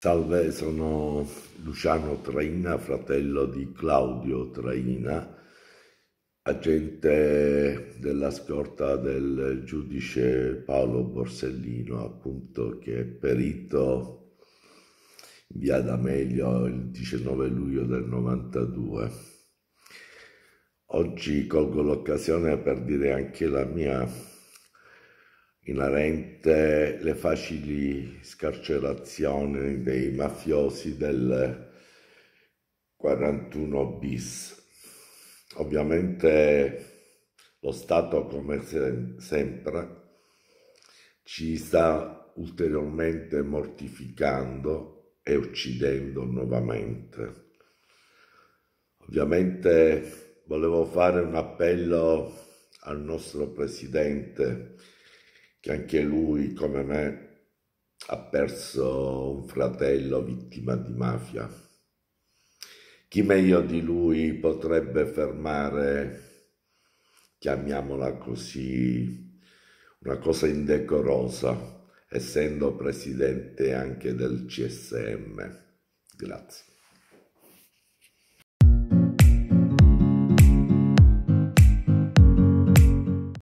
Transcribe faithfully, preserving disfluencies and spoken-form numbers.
Salve, sono Luciano Traina, fratello di Claudio Traina, agente della scorta del giudice Paolo Borsellino, appunto, che è perito in via D'Amelio il diciannove luglio del novantadue. Oggi colgo l'occasione per dire anche la mia inerente le facili scarcerazioni dei mafiosi del quarantuno bis. Ovviamente lo Stato, come sempre, ci sta ulteriormente mortificando e uccidendo nuovamente. Ovviamente volevo fare un appello al nostro Presidente, che anche lui, come me, ha perso un fratello vittima di mafia. Chi meglio di lui potrebbe fermare, chiamiamola così, una cosa indecorosa, essendo presidente anche del C S M. Grazie.